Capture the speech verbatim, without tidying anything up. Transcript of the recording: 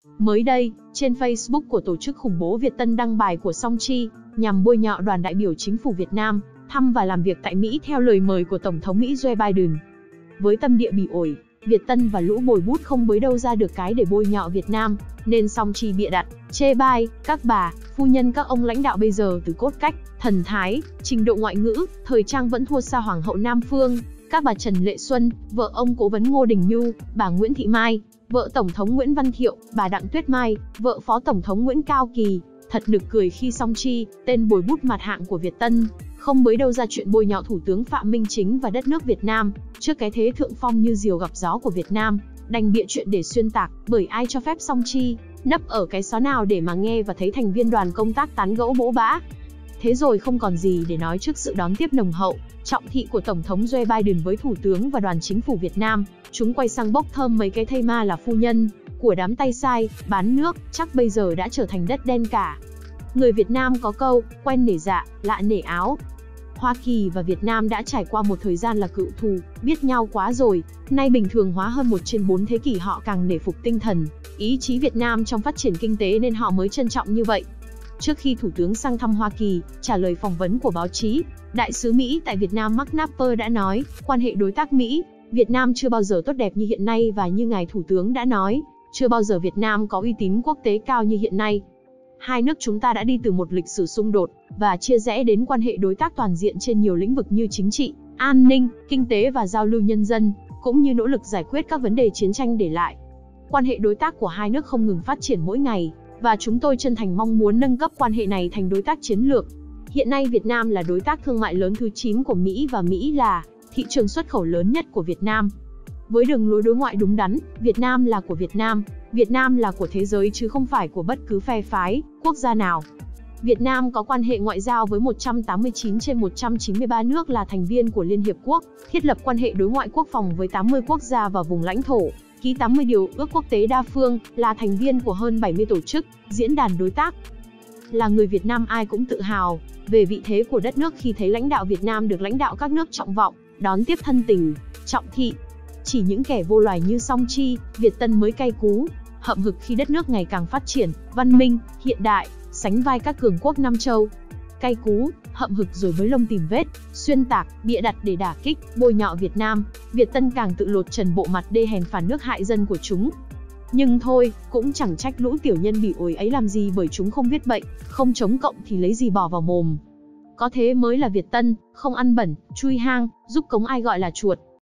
Mới đây, trên Facebook của tổ chức khủng bố Việt Tân đăng bài của Song Chi, nhằm bôi nhọ đoàn đại biểu chính phủ Việt Nam, thăm và làm việc tại Mỹ theo lời mời của Tổng thống Mỹ Joe Biden. Với tâm địa bỉ ổi, Việt Tân và lũ bồi bút không bới đâu ra được cái để bôi nhọ Việt Nam, nên Song Chi bịa đặt, chê bai, các bà, phu nhân các ông lãnh đạo bây giờ từ cốt cách, thần thái, trình độ ngoại ngữ, thời trang vẫn thua xa Hoàng hậu Nam Phương. Các bà Trần Lệ Xuân, vợ ông Cố vấn Ngô Đình Nhu, bà Nguyễn Thị Mai, vợ Tổng thống Nguyễn Văn Thiệu, bà Đặng Tuyết Mai, vợ Phó Tổng thống Nguyễn Cao Kỳ. Thật nực cười khi Song Chi, tên bồi bút mặt hạng của Việt Tân, không bới đâu ra chuyện bôi nhọ Thủ tướng Phạm Minh Chính và đất nước Việt Nam, trước cái thế thượng phong như diều gặp gió của Việt Nam, đành bịa chuyện để xuyên tạc, bởi ai cho phép Song Chi nấp ở cái xó nào để mà nghe và thấy thành viên đoàn công tác tán gẫu bỗ bã. Thế rồi không còn gì để nói trước sự đón tiếp nồng hậu, trọng thị của Tổng thống Joe Biden với Thủ tướng và đoàn chính phủ Việt Nam, chúng quay sang bốc thơm mấy cái thây ma là phu nhân của đám tay sai, bán nước, chắc bây giờ đã trở thành đất đen cả. Người Việt Nam có câu, quen nể dạ, lạ nể áo. Hoa Kỳ và Việt Nam đã trải qua một thời gian là cựu thù, biết nhau quá rồi, nay bình thường hóa hơn một trên bốn thế kỷ họ càng nể phục tinh thần, ý chí Việt Nam trong phát triển kinh tế nên họ mới trân trọng như vậy. Trước khi Thủ tướng sang thăm Hoa Kỳ, trả lời phỏng vấn của báo chí, Đại sứ Mỹ tại Việt Nam Mark Napper đã nói, quan hệ đối tác Mỹ, Việt Nam chưa bao giờ tốt đẹp như hiện nay và như ngài Thủ tướng đã nói, chưa bao giờ Việt Nam có uy tín quốc tế cao như hiện nay. Hai nước chúng ta đã đi từ một lịch sử xung đột và chia rẽ đến quan hệ đối tác toàn diện trên nhiều lĩnh vực như chính trị, an ninh, kinh tế và giao lưu nhân dân, cũng như nỗ lực giải quyết các vấn đề chiến tranh để lại. Quan hệ đối tác của hai nước không ngừng phát triển mỗi ngày, và chúng tôi chân thành mong muốn nâng cấp quan hệ này thành đối tác chiến lược. Hiện nay Việt Nam là đối tác thương mại lớn thứ chín của Mỹ và Mỹ là thị trường xuất khẩu lớn nhất của Việt Nam. Với đường lối đối ngoại đúng đắn, Việt Nam là của Việt Nam, Việt Nam là của thế giới chứ không phải của bất cứ phe phái, quốc gia nào. Việt Nam có quan hệ ngoại giao với một trăm tám mươi chín trên một trăm chín mươi ba nước là thành viên của Liên Hiệp Quốc, thiết lập quan hệ đối ngoại quốc phòng với tám mươi quốc gia và vùng lãnh thổ, ký tám mươi điều ước quốc tế đa phương, là thành viên của hơn bảy mươi tổ chức, diễn đàn đối tác. Là người Việt Nam ai cũng tự hào về vị thế của đất nước khi thấy lãnh đạo Việt Nam được lãnh đạo các nước trọng vọng, đón tiếp thân tình, trọng thị. Chỉ những kẻ vô loài như Song Chi, Việt Tân mới cay cú, hậm hực khi đất nước ngày càng phát triển, văn minh, hiện đại, sánh vai các cường quốc Nam châu. Cay cú, hậm hực rồi mới lông tìm vết, xuyên tạc, bịa đặt để đả kích, bôi nhọ Việt Nam, Việt Tân càng tự lột trần bộ mặt đê hèn phản nước hại dân của chúng. Nhưng thôi, cũng chẳng trách lũ tiểu nhân bỉ ổi ấy làm gì bởi chúng không viết bệnh, không chống cộng thì lấy gì bỏ vào mồm. Có thế mới là Việt Tân, không ăn bẩn, chui hang, giúp cống ai gọi là chuột.